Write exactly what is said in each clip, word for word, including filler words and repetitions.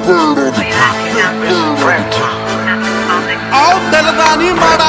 आओ दिल दा नी माड़ा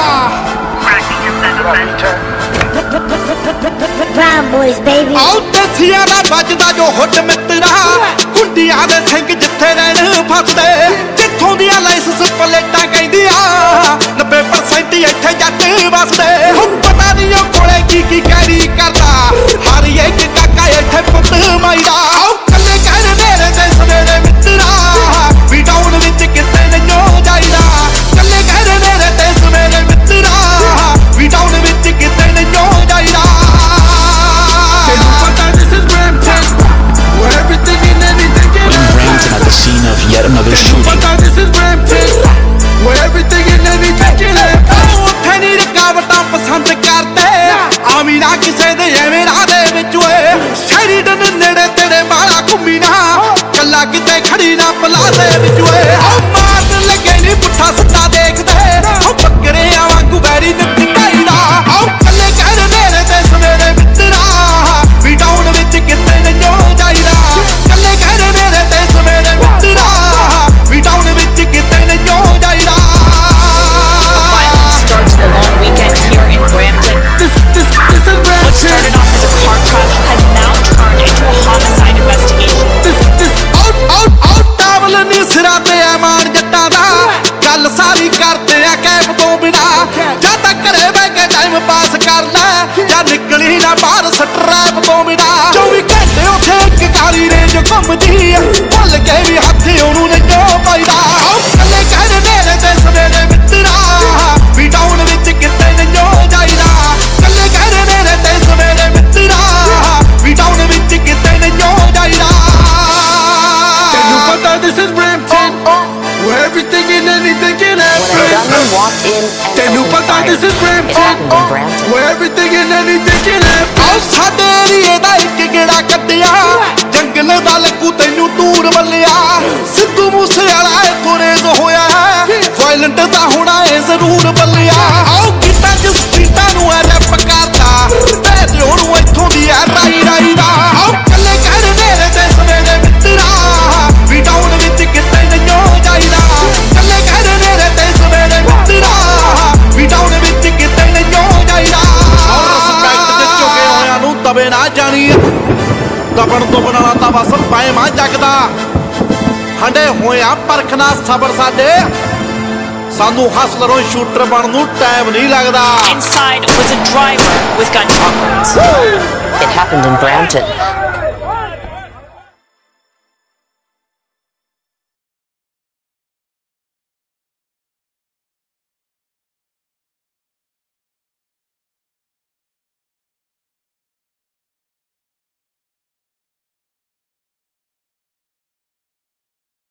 Brown boys, baby. आओ दसिया दा बजदा जो हुट मित्रा कुंडियां दे सिंह जिथे रहन फसदे जिथों दियां लाइसेंस प्लेटां कहंदियां नब्बे परसेंट इत्थे जट वसदे हुण पता नहीं ओ कोले की की कैरी करदा हर एक काका इत्थे पुੱਤ माईदा आओ कल्ले कहण मेरे ते सवेरे मित्रा भी टाउन विच किते नहीं जाईदा कल्ले कहण मेरे ते सवेरे मित्रा भी टाउन विच किते नहीं जाईदा At the scene of yet another shooting. This is Brampton, where everything and anything can happen. ਉੱਥੇ ਨੀ ਰਕਾਵਟਾਂ ਪਸੰਦ ਕਰਦੇ ਆਵੀਂ ਨਾ ਕਿਸੇ ਦੇ ਐਵੇਂ ਰਾਹ ਦੇ ਵਿੱਚ ਓਏ ਸ਼ੈਰੀਡਨ ਨੇੜੇ ਤੇਰੇ ਵਾਲਾ ਘੁੰਮੀ ਨਾ ਕੱਲਾ ਕਿਤੇ ਖੜੀ ਨਾ ਪਲਾਜ਼ੇ ਵਿੱਚ ਓਏ ਉਹ ਮਾਰਨ ਲੱਗੇ ਨੀ ਪੁੱਠਾ ਸਿੱਧਾ ਦੇਖਦੇ ਉਹ ਬੱਕਰਿਆਂ ਵਾਂਗੂ ਬੈਰੀ ਨਿੱਤੀ ਢਾਈਦਾ ਆਓ ਕੱਲੇ ਕਹਿਣ ਮੇਰੇ ਤੇ ਸਵੇਰੇ ਮਿੱਤਰਾ ਵੀ ਟਾਊਨ ਵਿੱਚ ਕਿਤੇ ਨਹੀਂ ਜਾਈਦਾ ਕੱਲੇ ਕਹਿਣ ਮੇਰੇ ਤੇ ਸਵੇਰੇ ਮਿੱਤਰਾ ਵੀ ਟਾਊਨ ਵਿੱਚ ਕਿਤੇ ਨਹੀਂ ਜਾਈਦਾ Starts the long weekend here in Brampton. This, this, this is Brampton. What started off as a car crash has now turned into a homicide investigation. This, this, out, out, out, towel ਨੀ ਸਿਰਾਂ ਤੇ ਆ ਮਾਰ ਜੱਟਾਂ ਦਾ ਗੱਲ ਸਾਰੀ ਕਰਦੇ ਆ cab ਤੋਂ ਬਿਨਾ ਜਾਂ ਤਾਂ ਘਰੇ ਬਹਿ ਕੇ ਟਾਈਮ ਪਾਸ ਕਰ ਲੈ ਜਾਂ ਨਿਕਲੀ ਨਾ ਬਾਹਰ ਸਟਰੈਪ ਤੋਂ ਬਿਨਾ ਚੌਵੀ ਘੰਟੇ ਉੱਥੇ ਇੱਕ ਕਾਲੀ ਰੇਂਜ ਘੁੰਮਦੀ ਭੁੱਲ ਕੇ ਵੀ ਹੱਥ ਉਹਨੂੰ ਨਹੀਂ ਪਾਈਦਾ ਕੱਲੇ ਕਹਿਣ ਮੇਰੇ ਤੇ ਸਵੇਰੇ ਮਿੱਤਰਾ ਵੀ ਟਾਊਨ ਵਿੱਚ ਕਿਤੇ ਨਹੀਂ ਜਾਈਦਾ ਕੱਲੇ ਕਹਿਣ ਮੇਰੇ ਤੇ ਸਵੇਰੇ ਮਿੱਤਰਾ ਵੀ ਟਾਊਨ ਵਿੱਚ ਕਿਤੇ ਨਹੀਂ ਜਾਈਦਾ ਤੈਨੂੰ ਪਤਾ this is Brampton where everything and anything can happen When a gunman walked in and ਤੈਨੂੰ opened ਪਤਾ fire, this is it Brampton happened in Brampton. where everything and anything can happen ਆਓ ਸਾਡੇ ਏਰੀਏ ਦਾ ਇੱਕ ਗੇੜਾ ਕੱਢਿਆ ਜੰਗਲ ਦਾ ਲੱਗੂ ਤੈਨੂੰ ਦੂਰ ਮੱਲਿਆ ਸਿੱਧੂ ਮੂਸੇ ਵਾਲਾ ਏ ਕੋਰੇਜ਼ ਹੋਇਆ ਹੈ ਵਾਇਲੈਂਟ ਦਾ ਹੋਣਾ ਏ ਜ਼ਰੂਰ ਬੱਲਿਆ ਆਓ ਕਿਤਾ ਜਿਸ ਸਟਰੀਟਾਂ ਨੂੰ ਐ ਰੈਪ ਕਰਦਾ ਤੇ ਉਹਨੂੰ ਇੱਥੋਂ ਦੀ ਐ ਰਾਈ ਰਾਈ ਦਾ ਆਓ ਕੱਲੇ ਕਹਿਣ ਮੇਰੇ ਤੇ ਸਵੇਰੇ ਮਿੱਤਰਾ ਵੀ ਟਾਊਨ ਵਿੱਚ ਕਿਤੇ ਨਹੀਂ ਜਾਈਦਾ ਕੱਲੇ ਕਹਿਣ ਮੇਰੇ ਤੇ ਸਵੇਰੇ ਮਿੱਤਰਾ ਵੀ ਟਾਊਨ ਵਿੱਚ ਕਿਤੇ ਨਹੀਂ ਜਾਈਦਾ ਔਰ ਰਿਸਪੈਕਟ ਦੇ ਝੁਕੇ ਹੋਇਆਂ ਨੂੰ ਦਬੇ ਨਾ ਜਾਣੀ ਦਬਣ ਦੁਬਣ ਵਾਲਾ ਤਾਂ ਬਸ ਪੈਮਾ ਜਗਦਾ ਹੰਡੇ ਹੋਇਆ ਪਰਖਣਾ ਸਬਰ ਸਾਡੇ ਸਾਨੂੰ ਹਸਲਰੋਂ ਸ਼ੂਟਰ ਬਣਨ ਨੂੰ ਟਾਈਮ ਨਹੀਂ ਲੱਗਦਾ Inside was a driver with gunshot wounds. It happened in Brampton.